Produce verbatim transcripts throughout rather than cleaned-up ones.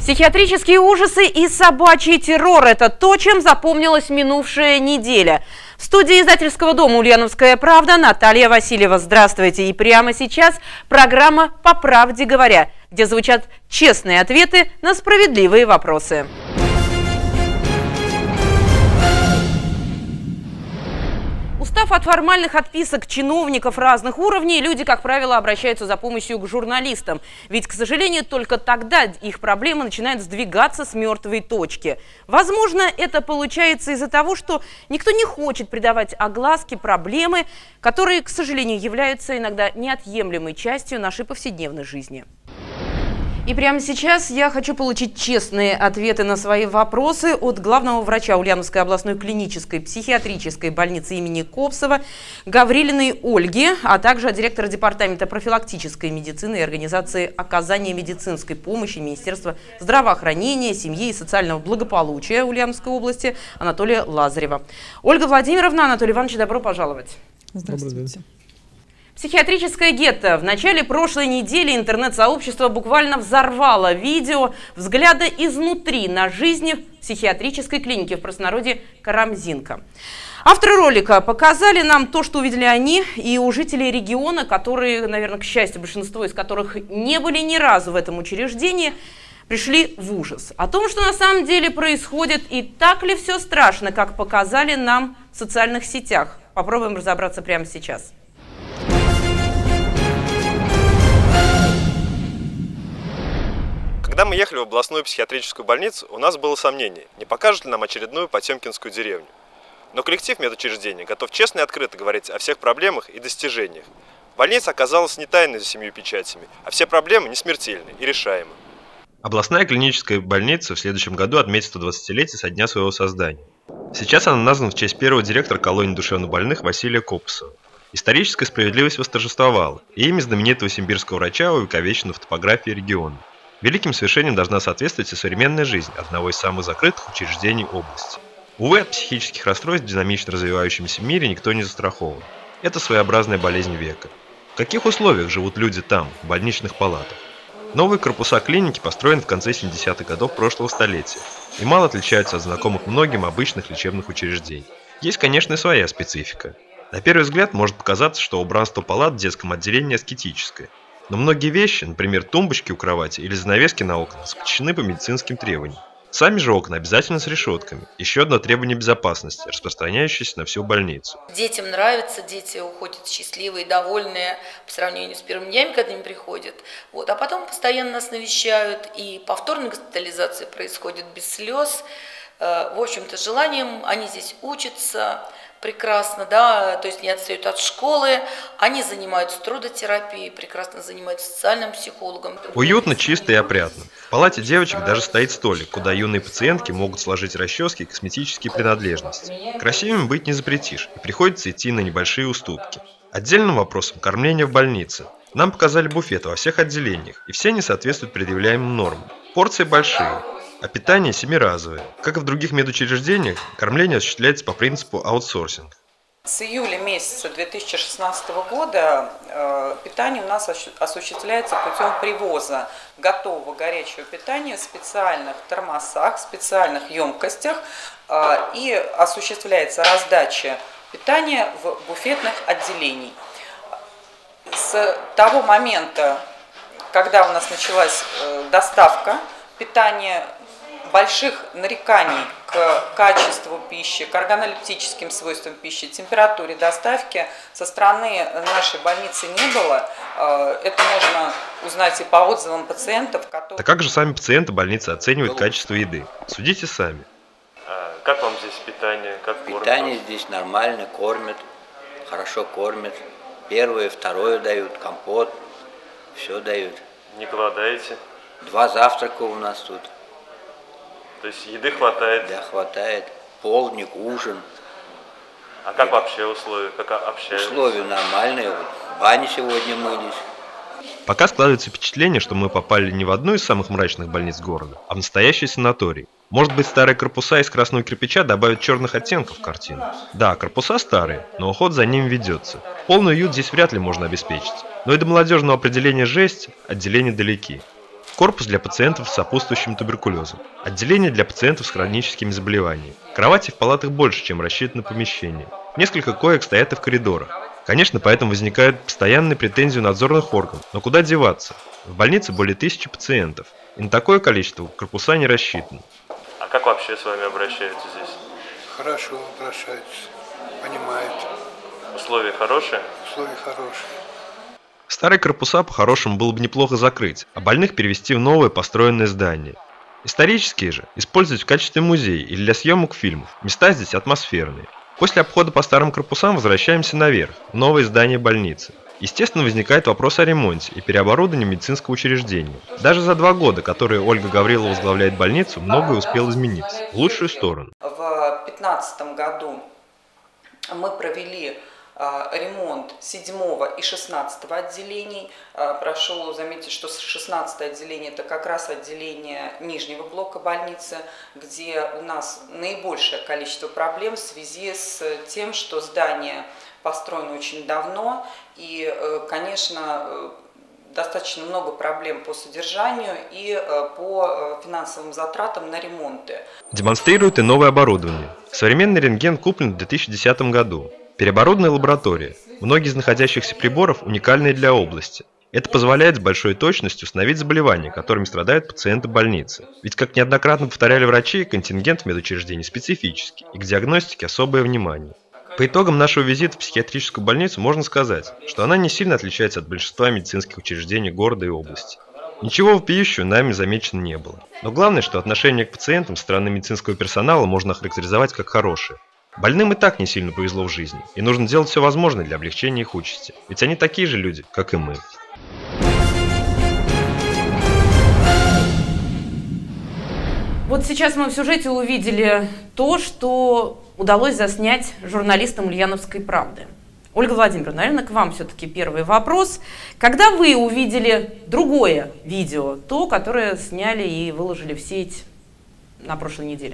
Психиатрические ужасы и собачий террор – это то, чем запомнилась минувшая неделя. В студии издательского дома «Ульяновская правда» Наталья Васильева. Здравствуйте. И прямо сейчас программа «По правде говоря», где звучат честные ответы на справедливые вопросы. Устав от формальных отписок чиновников разных уровней, люди, как правило, обращаются за помощью к журналистам. Ведь, к сожалению, только тогда их проблемы начинают сдвигаться с мертвой точки. Возможно, это получается из-за того, что никто не хочет придавать огласке проблемы, которые, к сожалению, являются иногда неотъемлемой частью нашей повседневной жизни. И прямо сейчас я хочу получить честные ответы на свои вопросы от главного врача Ульяновской областной клинической психиатрической больницы имени Копсова Гаврилиной Ольги, а также от директора департамента профилактической медицины и организации оказания медицинской помощи Министерства здравоохранения, семьи и социального благополучия Ульяновской области Анатолия Лазарева. Ольга Владимировна, Анатолий Иванович, добро пожаловать. Здравствуйте. Психиатрическое гетто. В начале прошлой недели интернет-сообщество буквально взорвало видео взгляда изнутри на жизнь в психиатрической клинике, в простонародье Карамзинка. Авторы ролика показали нам то, что увидели они и у жителей региона, которые, наверное, к счастью, большинство из которых не были ни разу в этом учреждении, пришли в ужас. О том, что на самом деле происходит и так ли все страшно, как показали нам в социальных сетях. Попробуем разобраться прямо сейчас. Когда мы ехали в областную психиатрическую больницу, у нас было сомнение, не покажут ли нам очередную потемкинскую деревню. Но коллектив медучреждения готов честно и открыто говорить о всех проблемах и достижениях. Больница оказалась не тайной за семью печатями, а все проблемы не смертельны и решаемы. Областная клиническая больница в следующем году отметит сто двадцатилетие со дня своего создания. Сейчас она названа в честь первого директора колонии душевнобольных Василия Копсова. Историческая справедливость восторжествовала, и имя знаменитого симбирского врача увековечено в топографии региона. Великим свершениям должна соответствовать и современная жизнь одного из самых закрытых учреждений области. Увы, от психических расстройств в динамично развивающемся мире никто не застрахован. Это своеобразная болезнь века. В каких условиях живут люди там, в больничных палатах? Новые корпуса клиники построены в конце семидесятых годов прошлого столетия и мало отличаются от знакомых многим обычных лечебных учреждений. Есть, конечно, и своя специфика. На первый взгляд может показаться, что убранство палат в детском отделении аскетическое. Но многие вещи, например, тумбочки у кровати или занавески на окна, запрещены по медицинским требованиям. Сами же окна обязательно с решетками. Еще одно требование безопасности, распространяющееся на всю больницу. Детям нравится, дети уходят счастливые, довольные по сравнению с первыми днями, когда они приходят. Вот. А потом постоянно нас навещают, и повторная госпитализация происходит без слез. В общем-то, желанием они здесь учатся прекрасно, да, то есть не отстают от школы, они занимаются трудотерапией, прекрасно занимаются социальным психологом. Уютно, чисто и опрятно. В палате девочек даже стоит столик, куда юные пациентки могут сложить расчески и косметические принадлежности. Красивыми быть не запретишь, и приходится идти на небольшие уступки. Отдельным вопросом кормление в больнице. Нам показали буфеты во всех отделениях, и все они соответствуют предъявляемым нормам. Порции большие. А питание семиразовое. Как и в других медучреждениях, кормление осуществляется по принципу аутсорсинг. С июля месяца две тысячи шестнадцатого года э, питание у нас осуществляется путем привоза готового горячего питания в специальных термосах, специальных емкостях э, и осуществляется раздача питания в буфетных отделениях. С того момента, когда у нас началась э, доставка питания, больших нареканий к качеству пищи, к органолептическим свойствам пищи, температуре доставки со стороны нашей больницы не было. Это можно узнать и по отзывам пациентов, которые... Так как же сами пациенты больницы оценивают качество еды? Судите сами. А как вам здесь питание? Как питание кормят? Здесь нормально, кормят, хорошо кормят. Первое, второе дают, компот, все дают. Не голодаете? Два завтрака у нас тут. То есть еды хватает? Да, хватает. Полдник, ужин. А как вообще условия? Как общаются? Условия нормальные. Вот в бане сегодня мылись. Пока складывается впечатление, что мы попали не в одну из самых мрачных больниц города, а в настоящий санаторий. Может быть, старые корпуса из красного кирпича добавят черных оттенков в картину? Да, корпуса старые, но уход за ними ведется. Полный уют здесь вряд ли можно обеспечить. Но и до молодежного определения «жесть» отделения далеки. корпус для пациентов с сопутствующим туберкулезом, отделение для пациентов с хроническими заболеваниями. Кровати в палатах больше, чем рассчитано помещение. Несколько коек стоят и в коридорах. Конечно, поэтому возникают постоянные претензии у надзорных органов, но куда деваться? В больнице более тысячи пациентов, и на такое количество корпуса не рассчитаны. А как вообще с вами обращаются здесь? Хорошо обращаются, понимают. Условия хорошие? Условия хорошие. Старые корпуса по-хорошему было бы неплохо закрыть, а больных перевести в новое построенное здание. Исторические же использовать в качестве музея или для съемок фильмов. Места здесь атмосферные. После обхода по старым корпусам возвращаемся наверх, в новое здание больницы. Естественно, возникает вопрос о ремонте и переоборудовании медицинского учреждения. Даже за два года, которые Ольга Гаврилова возглавляет больницу, многое успело измениться в лучшую сторону. В две тысячи пятнадцатом году мы провели ремонт седьмого и шестнадцатого отделений. Прошу заметить, что шестнадцатое отделение – это как раз отделение нижнего блока больницы, где у нас наибольшее количество проблем в связи с тем, что здание построено очень давно и, конечно, достаточно много проблем по содержанию и по финансовым затратам на ремонты. Демонстрирует и новое оборудование. Современный рентген куплен в две тысячи десятом году. Переоборудованная лаборатория. Многие из находящихся приборов уникальные для области. Это позволяет с большой точностью установить заболевания, которыми страдают пациенты больницы. Ведь, как неоднократно повторяли врачи, контингент в медучреждении специфический, и к диагностике особое внимание. По итогам нашего визита в психиатрическую больницу можно сказать, что она не сильно отличается от большинства медицинских учреждений города и области. Ничего вопиющего нами замечено не было. Но главное, что отношение к пациентам со стороны медицинского персонала можно охарактеризовать как хорошее. Больным и так не сильно повезло в жизни, и нужно делать все возможное для облегчения их участи, ведь они такие же люди, как и мы. Вот сейчас мы в сюжете увидели то, что удалось заснять журналистам «Ульяновской правды». Ольга Владимировна, наверное, к вам все-таки первый вопрос. Когда вы увидели другое видео, то, которое сняли и выложили в сеть на прошлой неделе?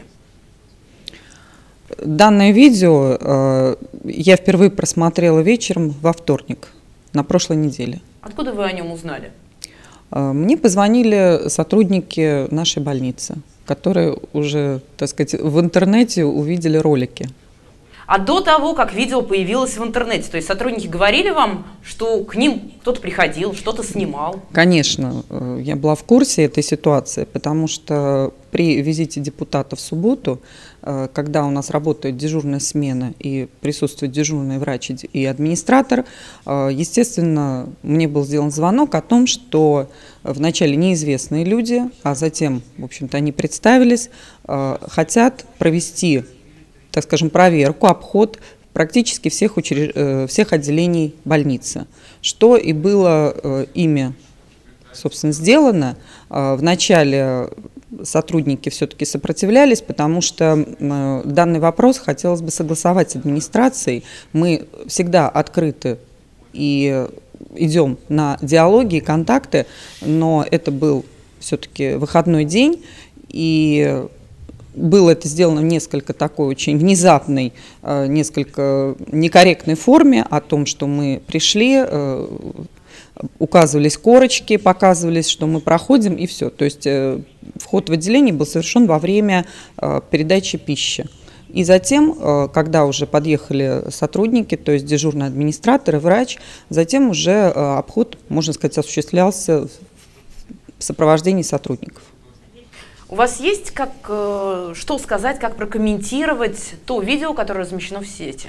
Данное видео э, я впервые просмотрела вечером во вторник, на прошлой неделе. Откуда вы о нем узнали? Э, мне позвонили сотрудники нашей больницы, которые уже, так сказать, в интернете увидели ролики. А до того, как видео появилось в интернете, то есть сотрудники говорили вам, что к ним кто-то приходил, что-то снимал? Конечно, я была в курсе этой ситуации, потому что при визите депутата в субботу, когда у нас работает дежурная смена и присутствует дежурный врач и администратор, естественно, мне был сделан звонок о том, что вначале неизвестные люди, а затем, в общем-то, они представились, хотят провести, так скажем, проверку, обход практически всех, учреж... всех отделений больницы, что и было ими, собственно, сделано. Вначале сотрудники все-таки сопротивлялись, потому что данный вопрос хотелось бы согласовать с администрацией. Мы всегда открыты и идем на диалоги и контакты, но это был все-таки выходной день, и было это сделано в несколько такой очень внезапной, несколько некорректной форме, о том, что мы пришли, указывались корочки, показывались, что мы проходим, и все. То есть вход в отделение был совершен во время передачи пищи. И затем, когда уже подъехали сотрудники, то есть дежурный администратор и врач, затем уже обход, можно сказать, осуществлялся в сопровождении сотрудников. У вас есть как, что сказать, как прокомментировать то видео, которое размещено в сети?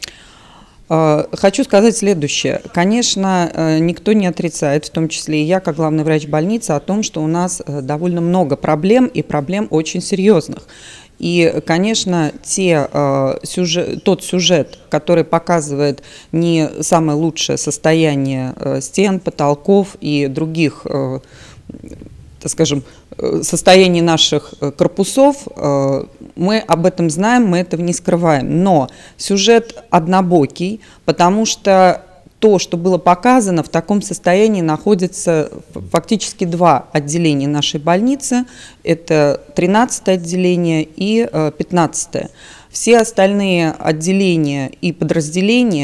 Хочу сказать следующее. Конечно, никто не отрицает, в том числе и я, как главный врач больницы, о том, что у нас довольно много проблем, и проблем очень серьезных. И, конечно, те, сюжет, тот сюжет, который показывает не самое лучшее состояние стен, потолков и других, так скажем, состояние наших корпусов, мы об этом знаем, мы этого не скрываем. Но сюжет однобокий, потому что то, что было показано, в таком состоянии находится фактически два отделения нашей больницы. Это тринадцатое отделение и пятнадцатое. Все остальные отделения и подразделения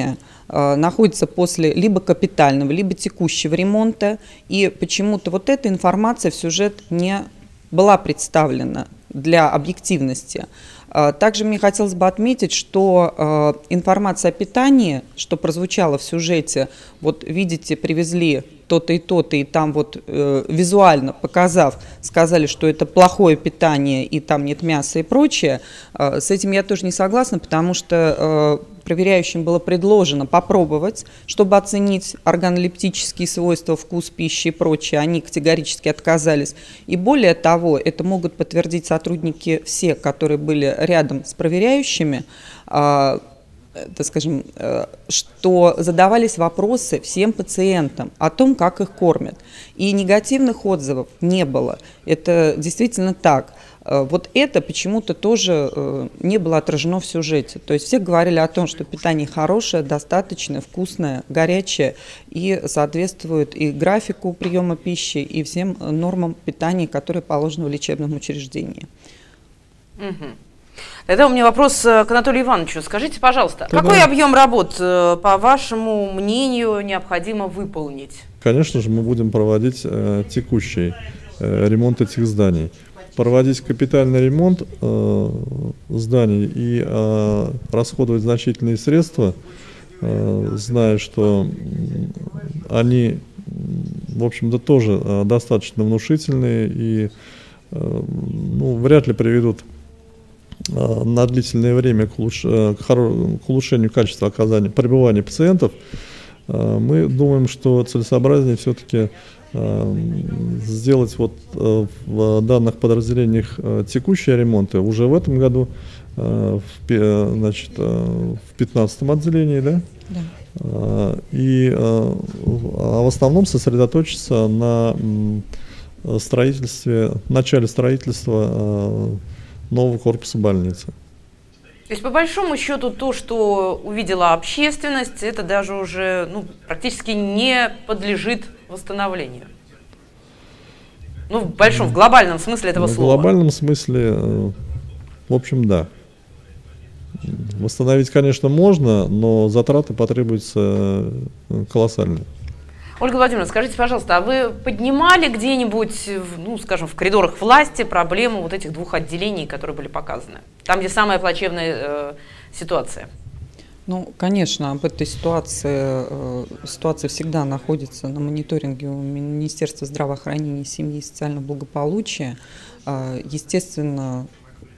находится после либо капитального, либо текущего ремонта, и почему-то вот эта информация в сюжет не была представлена для объективности. Также мне хотелось бы отметить, что информация о питании, что прозвучало в сюжете, вот видите, привезли то-то и то-то, и там вот э, визуально показав, сказали, что это плохое питание, и там нет мяса и прочее, э, с этим я тоже не согласна, потому что э, проверяющим было предложено попробовать, чтобы оценить органолептические свойства, вкус пищи и прочее, они категорически отказались. И более того, это могут подтвердить сотрудники все, которые были рядом с проверяющими, э, так скажем, что задавались вопросы всем пациентам о том, как их кормят. И негативных отзывов не было. Это действительно так. Вот это почему-то тоже не было отражено в сюжете. То есть все говорили о том, что питание хорошее, достаточное, вкусное, горячее и соответствует и графику приема пищи, и всем нормам питания, которые положены в лечебном учреждении. Угу. Тогда у меня вопрос к Анатолию Ивановичу. Скажите, пожалуйста, Тогда... какой объем работ, по вашему мнению, необходимо выполнить? Конечно же, мы будем проводить э, текущий э, ремонт этих зданий. Проводить капитальный ремонт э, зданий и э, расходовать значительные средства, э, зная, что они, в общем-то, тоже э, достаточно внушительные и э, ну, вряд ли приведут на длительное время к, улуш... к улучшению качества оказания пребывания пациентов, мы думаем, что целесообразнее все-таки сделать вот в данных подразделениях текущие ремонты уже в этом году, значит, в пятнадцатом отделении, да? Да. И а в основном сосредоточиться на строительстве, начале строительства нового корпуса больницы. То есть, по большому счету, то, что увидела общественность, это даже уже ну, практически не подлежит восстановлению. Ну, в большом, в глобальном смысле этого в слова. В глобальном смысле, в общем, да. Восстановить, конечно, можно, но затраты потребуются колоссальные. Ольга Владимировна, скажите, пожалуйста, а вы поднимали где-нибудь, ну, скажем, в коридорах власти проблему вот этих двух отделений, которые были показаны? Там, где самая плачевная э, ситуация? Ну, конечно, об этой ситуации, э, ситуация всегда находится на мониторинге у Министерства здравоохранения, семьи и социального благополучия. Э, естественно,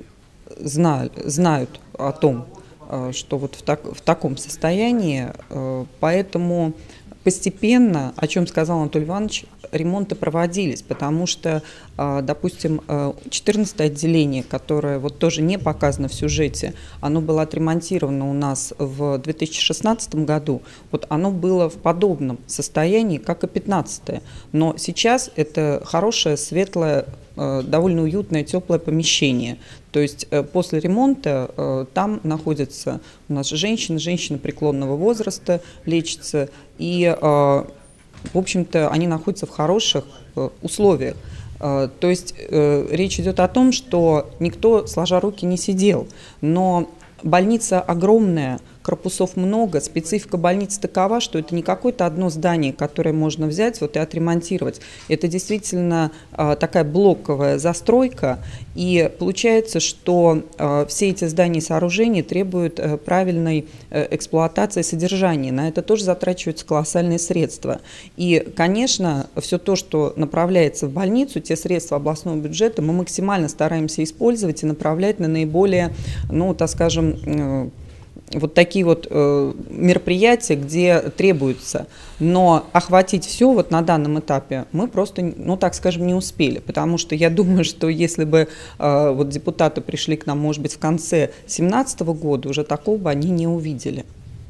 знают, знают о том, э, что вот в, так, в таком состоянии, э, поэтому... Постепенно, о чем сказал Анатолий Иванович, ремонты проводились, потому что, допустим, четырнадцатое отделение, которое вот тоже не показано в сюжете, оно было отремонтировано у нас в две тысячи шестнадцатом году, вот оно было в подобном состоянии, как и пятнадцатое, но сейчас это хорошее, светлое, довольно уютное, теплое помещение. То есть после ремонта там находятся у нас женщины, женщины преклонного возраста, лечатся, и, в общем-то, они находятся в хороших условиях. То есть речь идет о том, что никто сложа руки не сидел, но больница огромная, корпусов много, специфика больницы такова, что это не какое-то одно здание, которое можно взять вот и отремонтировать. Это действительно э, такая блоковая застройка, и получается, что э, все эти здания и сооружения требуют э, правильной э, эксплуатации и содержания. На это тоже затрачиваются колоссальные средства. И, конечно, все то, что направляется в больницу, те средства областного бюджета, мы максимально стараемся использовать и направлять на наиболее, ну, так скажем, э, вот такие вот э, мероприятия, где требуется, но охватить все вот на данном этапе мы просто, ну так скажем, не успели, потому что я думаю, что если бы э, вот депутаты пришли к нам, может быть, в конце две тысячи семнадцатого года, уже такого бы они не увидели.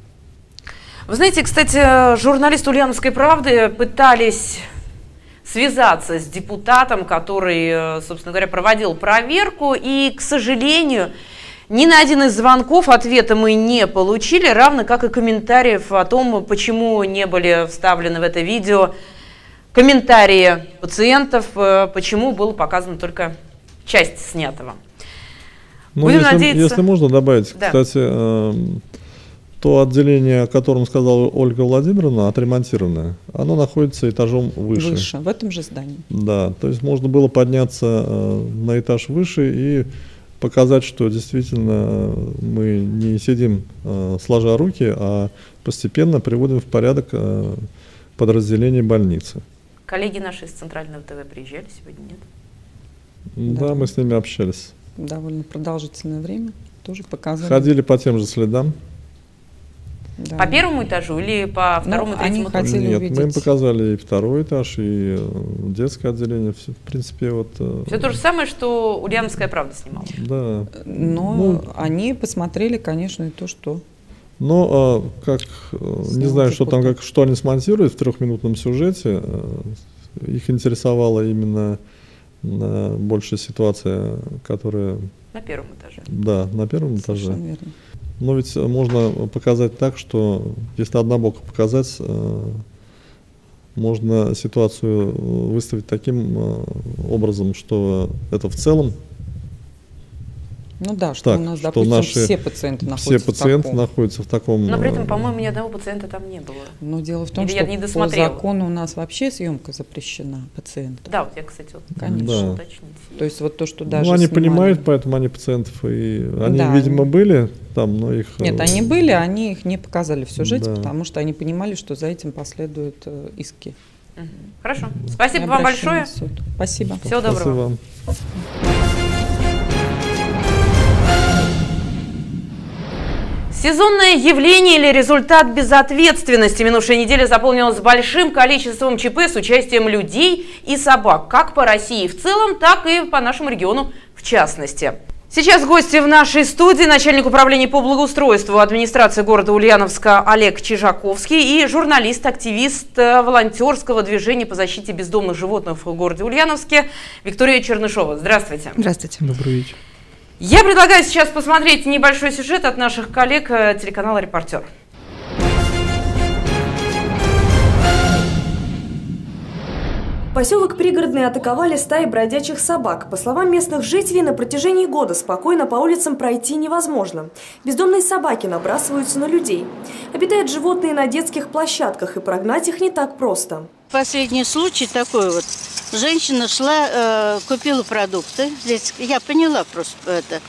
Вы знаете, кстати, журналисты «Ульяновской правды» пытались связаться с депутатом, который, собственно говоря, проводил проверку, и, к сожалению, ни на один из звонков ответа мы не получили, равно как и комментариев о том, почему не были вставлены в это видео комментарии пациентов, почему была показана только часть снятого. Ну, Будем если, надеяться... если можно добавить, да. Кстати, То отделение, о котором сказала Ольга Владимировна, отремонтированное, оно находится этажом выше. Выше, в этом же здании. Да, то есть можно было подняться э, на этаж выше и показать, что действительно мы не сидим э, сложа руки, а постепенно приводим в порядок э, подразделение больницы. Коллеги наши из Центрального ТВ приезжали сегодня, нет? Да, Да. мы с ними общались. Довольно продолжительное время. Тоже показали. Ходили по тем же следам. Да. По первому этажу или по второму, Ну, третьему? они хотели Нет, увидеть. мы им показали и второй этаж, и э, детское отделение. Все, в принципе, вот. э, Все то же самое, что «Ульяновская правда» снимала. Да. Но Ну, они посмотрели, конечно, и то, что... Но э, как э, не Снял знаю, что там, депутат. как что они смонтируют в трехминутном сюжете. э, Их интересовала именно э, больше ситуация, которая, На первом этаже. да, на первом этаже. Совершенно верно. Но ведь можно показать так, что если однобоко показать, э, можно ситуацию выставить таким э, образом, что это в целом Ну да, что так, у нас, что допустим, наши все пациенты все находятся пациенты в таком. находятся в таком. Но при э, этом, по-моему, ни одного пациента там не было. Но дело в том, Или что я не по досмотрела. закону у нас вообще съемка запрещена пациентов. Да, вот я, кстати, вот Конечно. решила Да. уточнить. То есть вот то, что даже Ну, они снимали- понимают, поэтому они пацентов, и они, Да, видимо, они- были там, но их... Нет, э, они были, они их не показали в сюжете, Да. потому что они понимали, что за этим последуют э, иски. Мгм. Хорошо. Спасибо И вам обращение большое. в суд. Спасибо. Всего доброго. Спасибо вам. Сезонное явление или результат безответственности. Минувшая неделя заполнилась большим количеством ЧП с участием людей и собак, как по России в целом, так и по нашему региону в частности. Сейчас гости в нашей студии: начальник управления по благоустройству администрации города Ульяновска Олег Чижаковский и журналист-активист волонтерского движения по защите бездомных животных в городе Ульяновске Виктория Чернышова. Здравствуйте. Здравствуйте. Добрый вечер. Я предлагаю сейчас посмотреть небольшой сюжет от наших коллег э, телеканала «Репортер». Поселок Пригородный атаковали стаи бродячих собак. По словам местных жителей, на протяжении года спокойно по улицам пройти невозможно. Бездомные собаки набрасываются на людей. Обитают животные на детских площадках, и прогнать их не так просто. Последний случай такой вот. Женщина шла, э, купила продукты. Здесь я поняла просто это.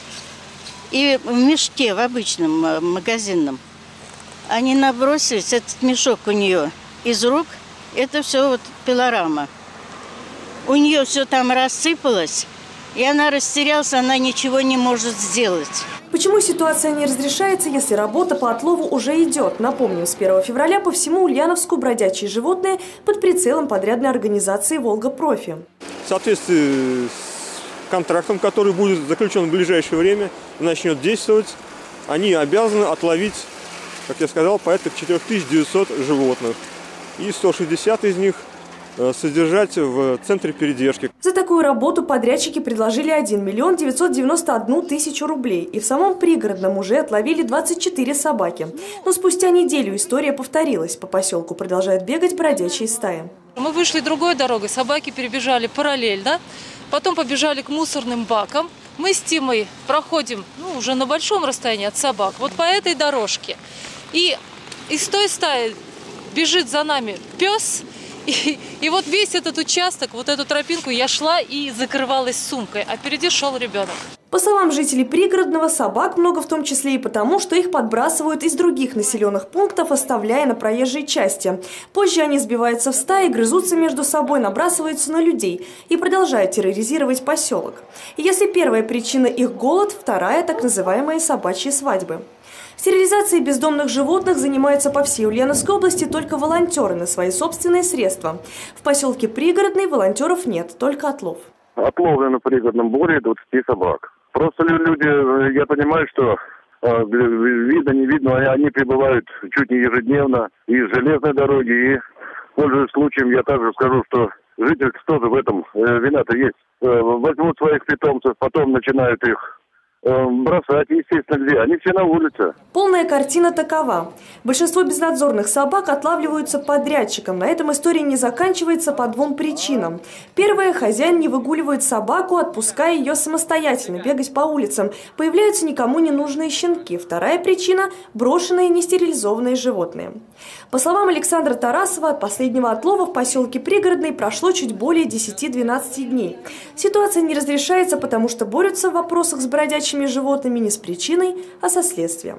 И в мешке, в обычном э, магазинном, они набросились, этот мешок у нее из рук. Это все вот пилорама. У нее все там рассыпалось, и она растерялась, она ничего не может сделать. Почему ситуация не разрешается, если работа по отлову уже идет? Напомним, с первого февраля по всему Ульяновску бродячие животные под прицелом подрядной организации «Волга-Профи». В соответствии с контрактом, который будет заключен в ближайшее время, начнет действовать, они обязаны отловить, как я сказал, порядка четыре тысячи девятьсот животных. И сто шестьдесят из них содержать в центре передержки. За такую работу подрядчики предложили один миллион девятьсот девяносто одну тысячу рублей. И в самом Пригородном уже отловили двадцать четыре собаки. Но спустя неделю история повторилась. По поселку продолжают бегать бродячие стаи. Мы вышли другой дорогой, собаки перебежали параллельно, потом побежали к мусорным бакам. Мы с Тимой проходим, ну, уже на большом расстоянии от собак, вот по этой дорожке. И из той стаи бежит за нами пес. И, и вот весь этот участок, вот эту тропинку я шла и закрывалась сумкой, а впереди шел ребенок. По словам жителей Пригородного, собак много в том числе и потому, что их подбрасывают из других населенных пунктов, оставляя на проезжей части. Позже они сбиваются в стаи, грызутся между собой, набрасываются на людей и продолжают терроризировать поселок. И если первая причина их голод, вторая – так называемые собачьи свадьбы. Стерилизацией бездомных животных занимаются по всей Ульяновской области только волонтеры на свои собственные средства. В поселке Пригородный волонтеров нет, только отлов. Отловлено на Пригородном более двадцати собак. Просто люди, я понимаю, что э, видно, не видно, они прибывают чуть не ежедневно из железной дороги. И, пользуясь случаем, я также скажу, что жители тоже в этом э, вина-то есть. Э, возьмут своих питомцев, потом начинают их бросать, естественно, где? Они все на улице. Полная картина такова. Большинство безнадзорных собак отлавливаются подрядчиком. На этом история не заканчивается по двум причинам. Первое. Хозяин не выгуливает собаку, отпуская ее самостоятельно бегать по улицам. Появляются никому не нужные щенки. Вторая причина – брошенные нестерилизованные животные. По словам Александра Тарасова, от последнего отлова в поселке Пригородный прошло чуть более десяти-двенадцати дней. Ситуация не разрешается, потому что борются в вопросах с бродячими животными не с причиной, а со следствием.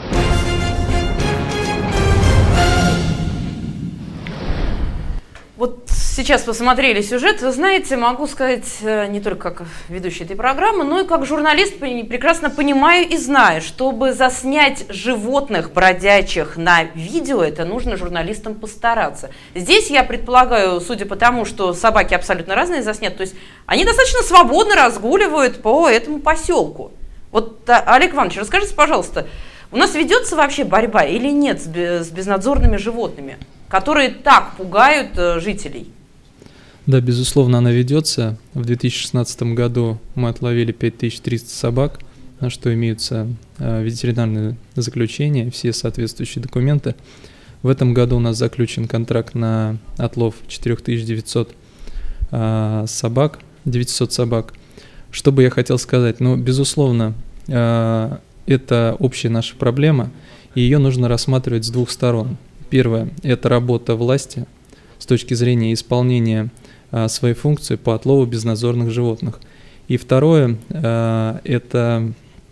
Вот сейчас посмотрели сюжет, вы знаете, могу сказать не только как ведущий этой программы, но и как журналист прекрасно понимаю и знаю, чтобы заснять животных бродячих на видео, это нужно журналистам постараться. Здесь я предполагаю, судя по тому, что собаки абсолютно разные заснят, то есть они достаточно свободно разгуливают по этому поселку. Вот, Олег Иванович, расскажите, пожалуйста, у нас ведется вообще борьба или нет с безнадзорными животными, которые так пугают э, жителей? Да, безусловно, она ведется. В две тысячи шестнадцатом году мы отловили пять тысяч триста собак, на что имеются э, ветеринарные заключения, все соответствующие документы. В этом году у нас заключен контракт на отлов четыре тысячи девятьсот э, собак, девятьсот собак. Что бы я хотел сказать? Ну, безусловно, э, это общая наша проблема, и ее нужно рассматривать с двух сторон. Первое – это работа власти с точки зрения исполнения а, своей функции по отлову безнадзорных животных. И второе а, – это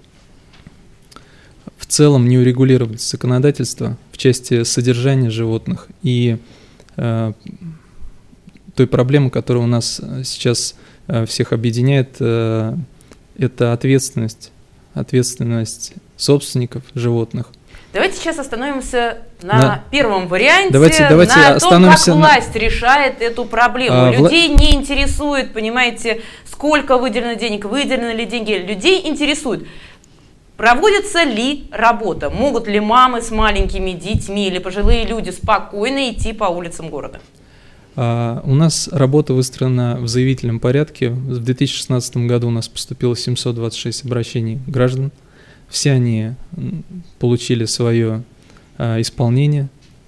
в целом неурегулированность законодательства в части содержания животных и а, той проблемы, которая у нас сейчас а, всех объединяет, а, это ответственность, ответственность собственников животных. Давайте сейчас остановимся на, на первом варианте, давайте, давайте на том, как на... власть решает эту проблему. А, людей вла... не интересует, понимаете, сколько выделено денег, выделены ли деньги. Людей интересует, проводится ли работа, могут ли мамы с маленькими детьми или пожилые люди спокойно идти по улицам города. А, у нас работа выстроена в заявительном порядке. В две тысячи шестнадцатом году у нас поступило семьсот двадцать шесть обращений граждан. Все они получили свое а, исполнение,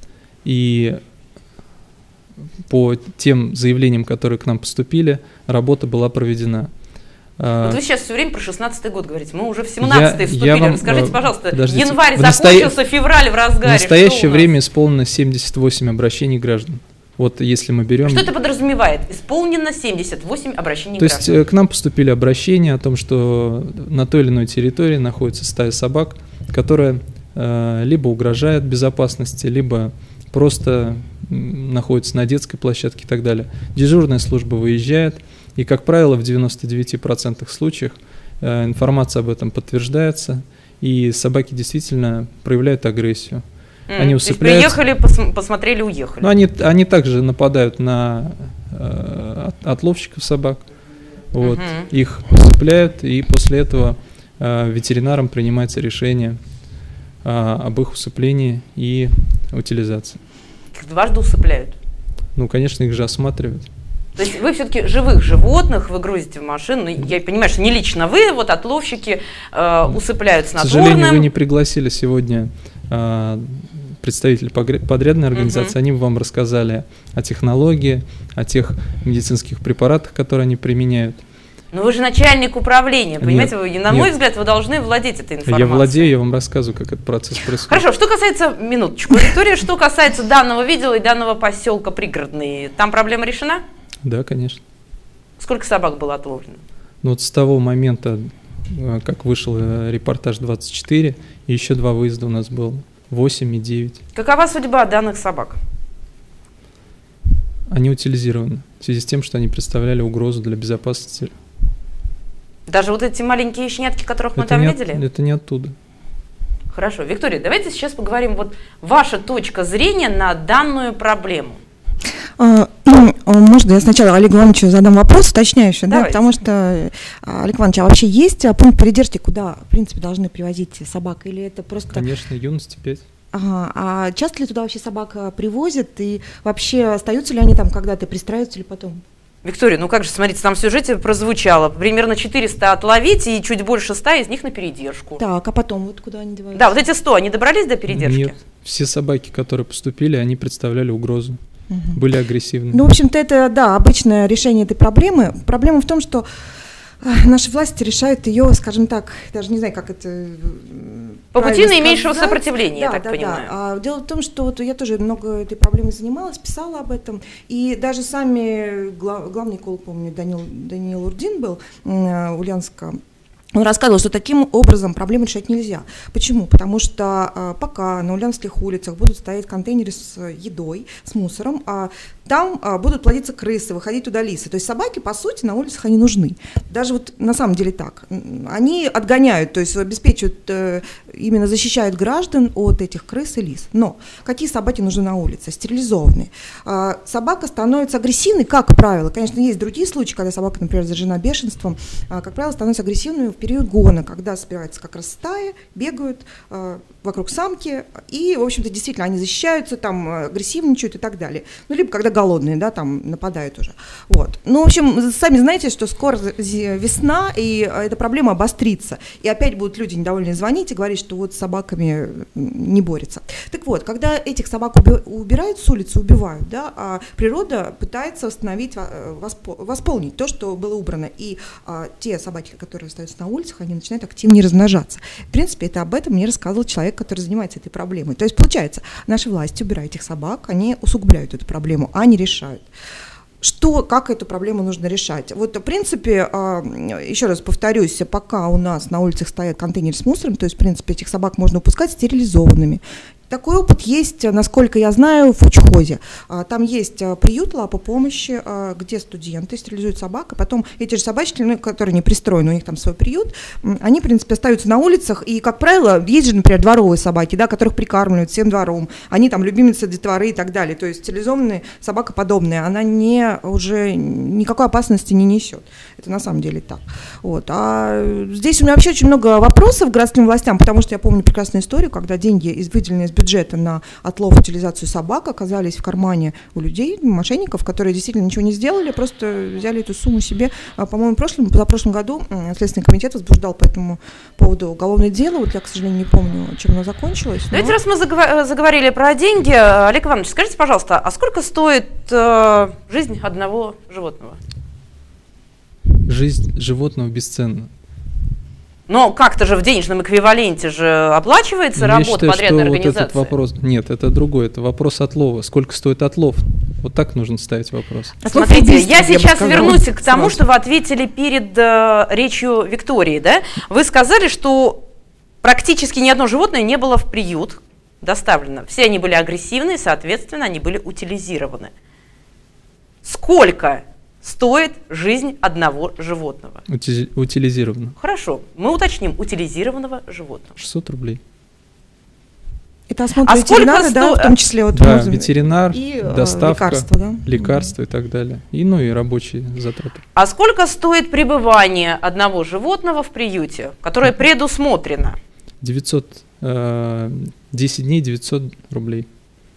и по тем заявлениям, которые к нам поступили, работа была проведена. Вот вы сейчас все время про шестнадцатый год говорите, мы уже в семнадцатый вступили. Я вам, Расскажите, пожалуйста, подождите, январь в закончился, настоя... февраль в разгаре. В настоящее время исполнено семьдесят восемь обращений граждан. Вот если мы берем... Что это подразумевает? Исполнено семьдесят восемь обращений То граждан. есть к нам поступили обращения о том, что на той или иной территории находится стая собак, которая э, либо угрожает безопасности, либо просто находится на детской площадке и так далее. Дежурная служба выезжает, и, как правило, в девяноста девяти процентах случаев э, информация об этом подтверждается, и собаки действительно проявляют агрессию. Mm, они усыпляются. То есть приехали, пос посмотрели, уехали. Но они, они также нападают на э, отловщиков собак, вот, uh-huh. их усыпляют, и после этого э, ветеринарам принимается решение э, об их усыплении и утилизации. Их дважды усыпляют? Ну, конечно, их же осматривают. То есть вы все-таки живых животных вы грузите в машину, я понимаю, что не лично вы, вот отловщики э, усыпляют снотворным. К сожалению, вы не пригласили сегодня э, представителей подрядной организации, uh-huh. они вам рассказали о технологии, о тех медицинских препаратах, которые они применяют. Но вы же начальник управления, понимаете, нет, вы, на нет. мой взгляд, вы должны владеть этой информацией. Я владею, я вам рассказываю, как этот процесс происходит. Хорошо, что касается, минуточку, Виктория, что касается данного видео и данного поселка Пригородный, там проблема решена? Да, конечно. Сколько собак было отловлено? Ну вот с того момента, как вышел репортаж двадцать четыре, еще два выезда у нас было. восемь и девять. Какова судьба данных собак? Они утилизированы в связи с тем, что они представляли угрозу для безопасности. Даже вот эти маленькие щенятки, которых мы это там не видели? От, это не оттуда. Хорошо. Виктория, давайте сейчас поговорим, вот ваша точка зрения на данную проблему. А, можно я сначала Олегу Ивановичу задам вопрос уточняющий, да, потому что, Олег Иванович, а вообще есть пункт передержки, куда, в принципе, должны привозить собак, или это просто... Конечно, юности пять. Ага, а часто ли туда вообще собак привозят, и вообще остаются ли они там когда-то, пристраиваются ли потом? Виктория, ну как же, смотрите, там в сюжете прозвучало, примерно четыреста отловить, и чуть больше ста из них на передержку. Так, а потом вот куда они деваются? Да, вот эти сто, они добрались до передержки? Нет, все собаки, которые поступили, они представляли угрозу, угу. были агрессивны. Ну, в общем-то, это, да, обычное решение этой проблемы. Проблема в том, что наши власти решают ее, скажем так, даже не знаю, как это по пути наименьшего сопротивления, да, я так да, понимаю. Да. А дело в том, что вот я тоже много этой проблемой занималась, писала об этом, и даже сами глав, главный эколог, помню, Данил, Даниил Урдин был, Ульяновска, он рассказывал, что таким образом проблемы решать нельзя. Почему? Потому что а, пока на ульяновских улицах будут стоять контейнеры с едой, с мусором, а там а, будут плодиться крысы, выходить туда лисы. То есть собаки, по сути, на улицах они нужны. Даже вот на самом деле так. Они отгоняют, то есть обеспечивают, э, именно защищают граждан от этих крыс и лис. Но какие собаки нужны на улице? Стерилизованные. А, собака становится агрессивной, как правило. Конечно, есть другие случаи, когда собака, например, заражена бешенством, а, как правило, становится агрессивной в период гона, когда собираются как раз стаи, бегают э, вокруг самки, и, в общем-то, действительно, они защищаются, там, агрессивничают и так далее. Ну, либо когда голодные, да, там, нападают уже. Вот. Ну, в общем, сами знаете, что скоро весна, и эта проблема обострится. И опять будут люди недовольны звонить и говорить, что вот с собаками не борются. Так вот, когда этих собак убирают с улицы, убивают, да, а природа пытается восстановить, восполнить то, что было убрано. И а, те собаки, которые остаются на улицах, они начинают активнее размножаться. В принципе, это об этом мне рассказывал человек, который занимается этой проблемой. То есть, получается, наши власти, убирая этих собак, они усугубляют эту проблему, а не решают. Что, как эту проблему нужно решать? Вот, в принципе, еще раз повторюсь, пока у нас на улицах стоят контейнеры с мусором, то есть, в принципе, этих собак можно выпускать стерилизованными. Такой опыт есть, насколько я знаю, в Учхозе. Там есть приют «Лапа помощи», где студенты стерилизуют собак, и потом эти же собачки, ну, которые не пристроены, у них там свой приют, они, в принципе, остаются на улицах, и, как правило, есть же, например, дворовые собаки, да, которых прикармливают всем двором, они там любимицы детворы и так далее, то есть стерилизованная собака подобная, она не, уже никакой опасности не несет. Это на самом деле так. Вот. А здесь у меня вообще очень много вопросов к городским властям, потому что я помню прекрасную историю, когда деньги, из выделенные из бюджета на отлов, утилизацию собак оказались в кармане у людей, мошенников, которые действительно ничего не сделали, просто взяли эту сумму себе. По-моему, в прошлом, позапрошлом году Следственный комитет возбуждал по этому поводу уголовное дело. Вот я, к сожалению, не помню, чем оно закончилось. Но... Давайте, раз мы заговорили про деньги, Олег Иванович, скажите, пожалуйста, а сколько стоит э, жизнь одного животного? Жизнь животного бесценна. Но как-то же в денежном эквиваленте же оплачивается Я работа считаю, подрядной что организации. Вот этот вопрос, нет, это другой, это вопрос отлова. Сколько стоит отлов? Вот так нужно ставить вопрос. Смотрите, я сейчас вернусь к тому, что вы ответили перед э, речью Виктории, да? Вы сказали, что практически ни одно животное не было в приют доставлено. Все они были агрессивны, соответственно, они были утилизированы. Сколько стоит жизнь одного животного? Ути- утилизировано. Хорошо, мы уточним, утилизированного животного. шестьсот рублей. Это осмотр а ветеринара, сто... да, в том числе? Вот да, ветеринар, и, доставка, лекарства, да? лекарства и так далее. И, ну и рабочие затраты. А сколько стоит пребывание одного животного в приюте, которое предусмотрено? девятьсот, десять дней, девятьсот рублей.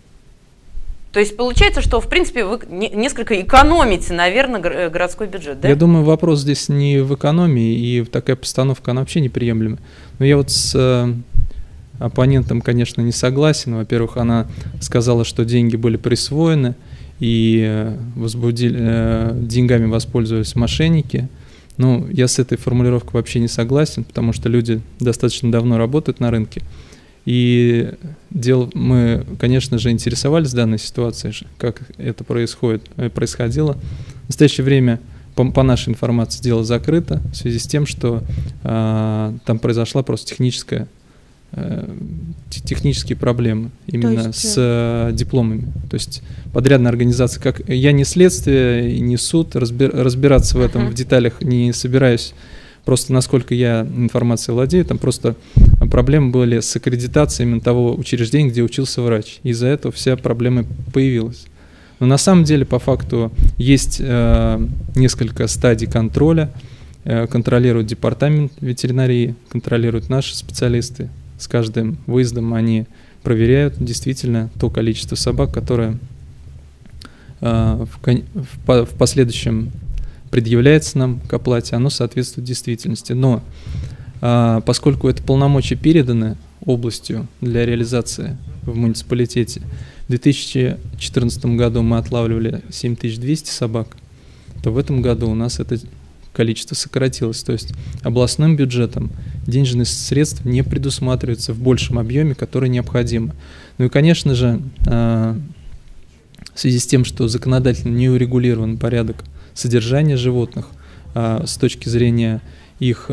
То есть получается, что, в принципе, вы несколько экономите, наверное, городской бюджет, да? Я думаю, вопрос здесь не в экономии, и такая постановка, она вообще неприемлема. Но я вот с э, оппонентом, конечно, не согласен. Во-первых, она сказала, что деньги были присвоены, и возбудили, э, деньгами воспользовались мошенники. Ну, я с этой формулировкой вообще не согласен, потому что люди достаточно давно работают на рынке. И дело, мы, конечно же, интересовались данной ситуацией, как это происходит, происходило. В настоящее время, по, по нашей информации, дело закрыто в связи с тем, что э, там произошла просто техническая, э, технические проблемы именно есть... с э, дипломами. То есть подрядная организация, как я не следствие и не суд, разбир, разбираться в этом uh-huh. в деталях не собираюсь. Просто насколько я информацией владею, там просто проблемы были с аккредитацией именно того учреждения, где учился врач. Из-за этого вся проблема появилась. Но на самом деле, по факту, есть э, несколько стадий контроля. Э, контролирует департамент ветеринарии, контролируют наши специалисты. С каждым выездом они проверяют действительно то количество собак, которое в, в, в последующем предъявляется нам к оплате, оно соответствует действительности. Но поскольку это полномочия переданы областью для реализации в муниципалитете, в две тысячи четырнадцатом году мы отлавливали семь тысяч двести собак, то в этом году у нас это количество сократилось. То есть областным бюджетом денежные средства не предусматриваются в большем объеме, который необходимо. Ну и, конечно же, в связи с тем, что законодательно не урегулирован порядок содержания животных с точки зрения их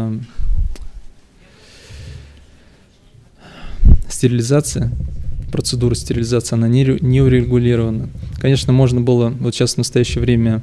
стерилизации, процедура стерилизации, она не, не урегулирована. Конечно, можно было, вот сейчас в настоящее время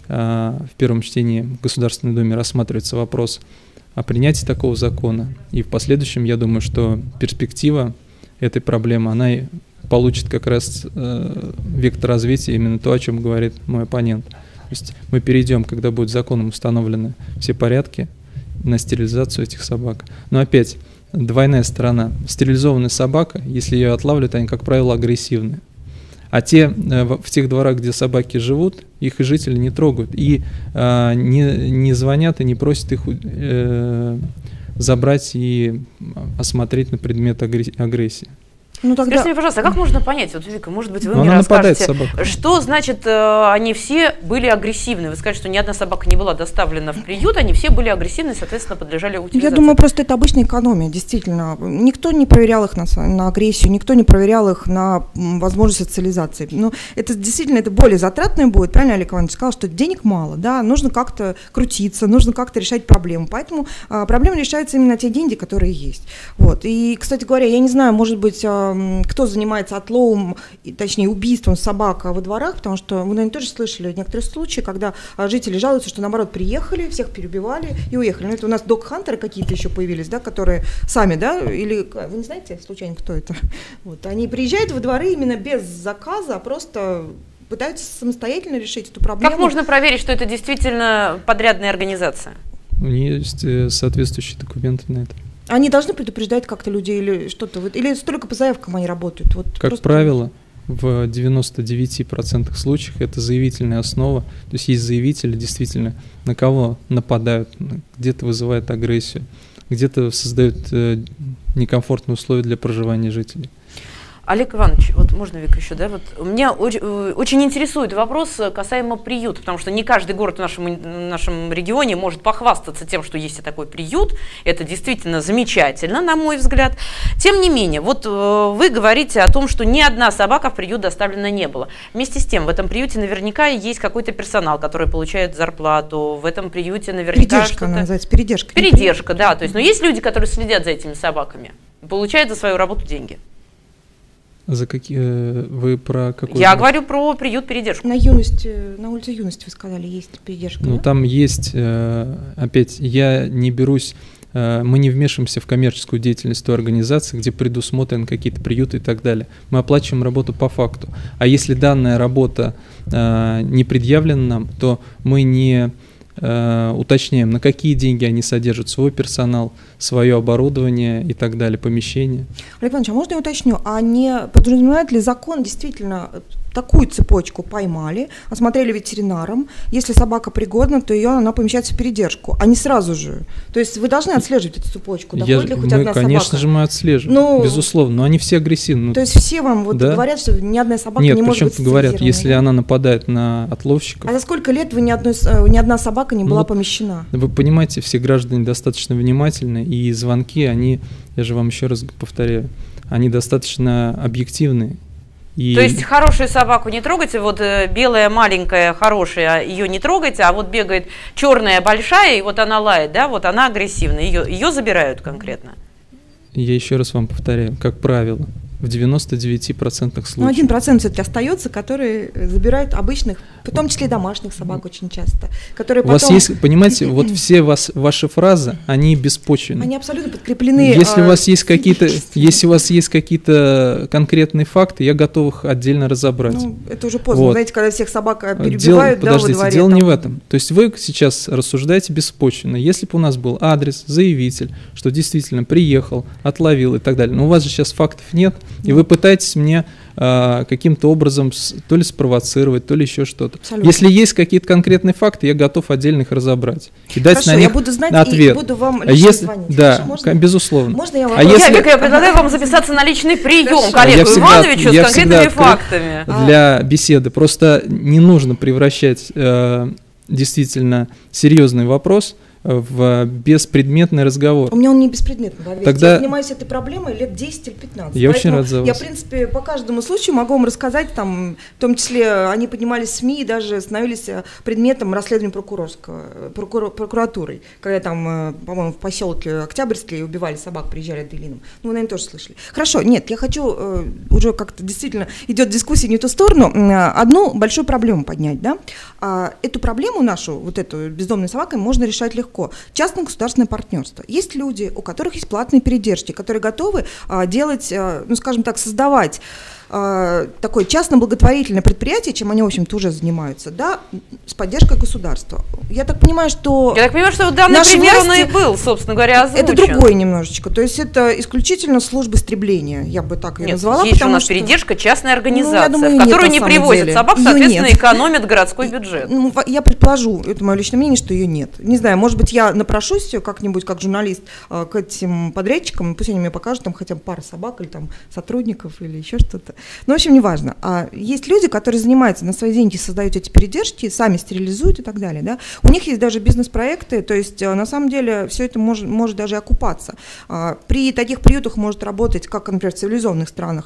в первом чтении в Государственной Думе рассматривается вопрос о принятии такого закона, и в последующем, я думаю, что перспектива этой проблемы, она получит как раз э, вектор развития, именно то, о чем говорит мой оппонент. То есть мы перейдем, когда будут законом установлены все порядки, на стерилизацию этих собак. Но опять, двойная сторона. Стерилизованная собака, если ее отлавливают, они, как правило, агрессивны. А те, в тех дворах, где собаки живут, их и жители не трогают. И э, не, не звонят и не просят их э, забрать и осмотреть на предмет агрессии. Ну, тогда... Скажите мне, пожалуйста, а как можно понять, вот, Вика, может быть, вы Но мне расскажете, что значит, э, они все были агрессивны? Вы скажете, что ни одна собака не была доставлена в приют, они все были агрессивны, соответственно, подлежали утилизации. Я думаю, просто это обычная экономия, действительно. Никто не проверял их на, на агрессию, никто не проверял их на возможность социализации. Ну, это действительно, это более затратное будет, правильно Олег Иванович сказал, что денег мало, да, нужно как-то крутиться, нужно как-то решать проблему. Поэтому а, проблема решается именно на те деньги, которые есть. Вот. И, кстати говоря, я не знаю, может быть, а, кто занимается отловом, точнее убийством собак во дворах, потому что вы, наверное, тоже слышали некоторые случаи, когда жители жалуются, что наоборот приехали, всех перебивали и уехали. Ну, это у нас док-хантеры какие-то еще появились, да, которые сами, да, или вы не знаете случайно, кто это? Вот, они приезжают во дворы именно без заказа, а просто пытаются самостоятельно решить эту проблему. Как можно проверить, что это действительно подрядная организация? У нее есть соответствующие документы на это. Они должны предупреждать как-то людей или что-то, или только по заявкам они работают? Вот как просто... правило, в девяноста девяти процентах случаев это заявительная основа, то есть есть заявители, действительно, на кого нападают, где-то вызывают агрессию, где-то создают э, некомфортные условия для проживания жителей. Олег Иванович, вот можно, Вика, еще, да, вот меня очень, очень интересует вопрос касаемо приюта, потому что не каждый город в нашем, в нашем регионе может похвастаться тем, что есть такой приют. Это действительно замечательно, на мой взгляд. Тем не менее, вот вы говорите о том, что ни одна собака в приют доставлена не была. Вместе с тем, в этом приюте наверняка есть какой-то персонал, который получает зарплату, в этом приюте наверняка передержка, она называется, передержка. Передержка, да, то есть, но есть люди, которые следят за этими собаками, получают за свою работу деньги. За какие вы про какой? Я говорю про приют передержку. На юность, на улице Юности, вы сказали, есть передержка. Ну, да? Там есть, опять, я не берусь, мы не вмешиваемся в коммерческую деятельность той организации, где предусмотрены какие-то приюты и так далее. Мы оплачиваем работу по факту. А если данная работа не предъявлена нам, то мы не уточняем, на какие деньги они содержат свой персонал, свое оборудование и так далее, помещение. Олег Иванович, а можно я уточню, а не подразумевает ли закон действительно такую цепочку поймали, осмотрели ветеринаром, если собака пригодна, то ее она помещается в передержку, а не сразу же. То есть вы должны отслеживать эту цепочку, доходит ли хоть мы, одна конечно собака? же, мы отслеживаем, ну, безусловно, но они все агрессивны. То есть все вам вот да? говорят, что ни одна собака Нет, не может быть социализирована? Нет, говорят, если она нападает на отловщиков. А за сколько лет вы ни, одной, ни одна собака не была ну, помещена? Вы понимаете, все граждане достаточно внимательны, и звонки, они, я же вам еще раз повторяю, они достаточно объективны. И... То есть хорошую собаку не трогайте, вот белая маленькая хорошая, ее не трогайте, а вот бегает черная большая, и вот она лает, да, вот она агрессивная, ее, ее забирают конкретно. Я еще раз вам повторяю, как правило, в девяноста девяти процентах случаев. Ну, один процент все-таки остается, которые забирают обычных, в том числе и домашних собак очень часто. Которые потом... У вас есть, понимаете, вот все вас, ваши фразы, они беспочвенны. Они абсолютно подкреплены. Если а... у вас есть какие-то, если у вас есть какие-то конкретные факты, я готов их отдельно разобрать. Ну, это уже поздно, вот. Знаете, когда всех собак перебивают, дело, да, подождите, во дворе. Дело там... не в этом. То есть вы сейчас рассуждаете беспочвенно. Если бы у нас был адрес, заявитель, что действительно приехал, отловил и так далее, но у вас же сейчас фактов нет, и вы пытаетесь мне э, каким-то образом с, то ли спровоцировать, то ли еще что-то. Если есть какие-то конкретные факты, я готов отдельно их разобрать и дать Хорошо, на них я буду знать ответ. И буду вам лично если, звонить. Да, Хорошо, можно? безусловно. Можно я вам... А если... Я, я предлагаю вам записаться на личный прием к Я Олегу всегда- Ивановичу я с конкретными всегда открыт фактами. для беседы. Просто не нужно превращать э, действительно серьезный вопрос в беспредметный разговор. У меня он не беспредметный, поверьте. Тогда... Я занимаюсь этой проблемой лет десять или пятнадцать. Я Поэтому очень рад за вас. Я, в принципе, по каждому случаю могу вам рассказать, там, в том числе они поднимались в СМИ и даже становились предметом расследования прокурорского, прокур, прокуратурой, когда там, по-моему, в поселке Октябрьский убивали собак, приезжали Аделином. Ну, вы, наверное, тоже слышали. Хорошо, нет, я хочу, уже как-то действительно идет дискуссия не в ту сторону, одну большую проблему поднять, да. Эту проблему нашу, вот эту бездомной собакой, можно решать легко. Частно-государственное партнерство. Есть люди, у которых есть платные передержки, которые готовы а, делать, а, ну, скажем так, создавать а, такое частно-благотворительное предприятие, чем они, в общем-то, уже занимаются, да, с поддержкой государства. Я так понимаю, что... Я так понимаю, что данный пример, он и был, собственно говоря, озвучен. Это другое немножечко. То есть это исключительно служба стребления, я бы так ее Нет, назвала. есть у нас что... передержка частная организация, ну, думаю, в которую нет, не на привозят деле. собак, Ее соответственно, нет. экономят городской бюджет. Ну, я предположу, это мое личное мнение, что ее нет. Не знаю, может быть, я напрошусь как-нибудь, как журналист, к этим подрядчикам, пусть они мне покажут там хотя бы пару собак или там сотрудников или еще что-то. Ну, в общем, неважно. А есть люди, которые занимаются на свои деньги, создают эти передержки, сами стерилизуют и так далее. Да? У них есть даже бизнес-проекты, то есть на самом деле все это может, может даже окупаться. При таких приютах может работать, как, например, в цивилизованных странах,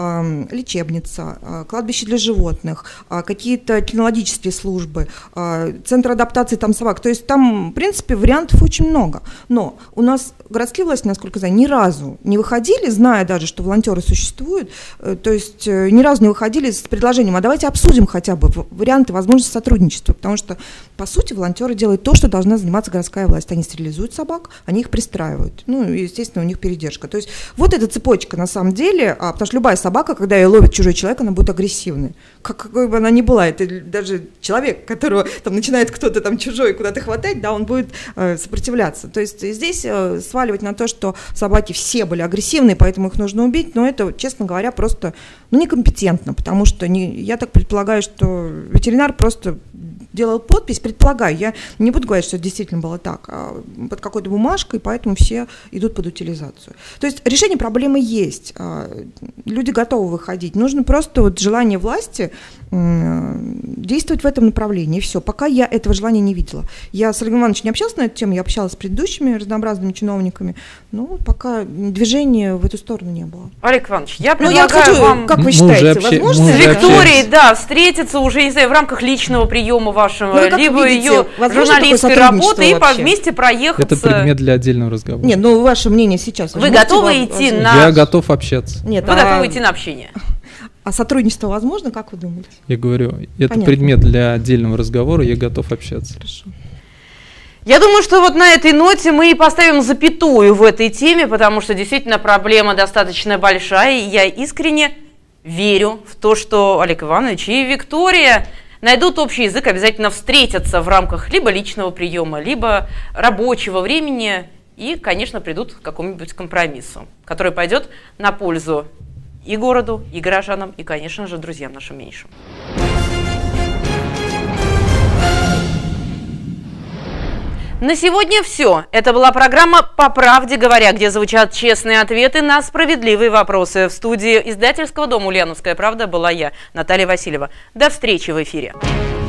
лечебница, кладбище для животных, какие-то кинологические службы, центр адаптации там собак. То есть там, в принципе, вариантов очень много. Но у нас городские власти, насколько я знаю, ни разу не выходили, зная даже, что волонтеры существуют, то есть ни разу не выходили с предложением, а давайте обсудим хотя бы варианты возможности сотрудничества, потому что, по сути, волонтеры делают то, что должна заниматься городская власть. Они стерилизуют собак, они их пристраивают. Ну, и, естественно, у них передержка. То есть вот эта цепочка, на самом деле, а, потому что любая собака, когда ее ловит чужой человек, она будет агрессивной. Как, какой бы она ни была, это даже человек, которого там начинает кто-то там чужой куда-то хватать, да, он будет э, сопротивляться. То есть здесь э, сваливать на то, что собаки все были агрессивные, поэтому их нужно убить, но это, честно говоря, просто ну, некомпетентно, потому что не, я так предполагаю, что ветеринар просто делал подпись, предполагаю, я не буду говорить, что это действительно было так, а под какой-то бумажкой, поэтому все идут под утилизацию. То есть решение проблемы есть, люди готовы выходить, нужно просто вот желание власти действовать в этом направлении, и все. Пока я этого желания не видела. Я с Олегом Ивановичем не общалась на эту тему, я общалась с предыдущими разнообразными чиновниками, но пока движения в эту сторону не было. Олег Иванович, я ну, предлагаю я хочу, вам... как вы считаете, обща... возможно? С Викторией, да, встретиться уже, не знаю, в рамках личного приема вашего, ну, либо видите, ее журналистской работы, и вообще? Вместе проехаться. Это предмет для отдельного разговора. Нет, ну ваше мнение сейчас. Вы, вы готовы вам... идти я на... Я готов общаться. Нет, вы а... готовы идти на общение? А сотрудничество возможно, как вы думаете? Я говорю, это Понятно. Предмет для отдельного разговора, я готов общаться. Хорошо. Я думаю, что вот на этой ноте мы и поставим запятую в этой теме, потому что действительно проблема достаточно большая, и я искренне верю в то, что Олег Иванович и Виктория найдут общий язык, обязательно встретятся в рамках либо личного приема, либо рабочего времени и, конечно, придут к какому-нибудь компромиссу, который пойдет на пользу и городу, и горожанам, и, конечно же, друзьям нашим меньшим. На сегодня все. Это была программа «По правде говоря», где звучат честные ответы на справедливые вопросы. В студии издательского дома «Ульяновская правда» была я, Наталья Васильева. До встречи в эфире.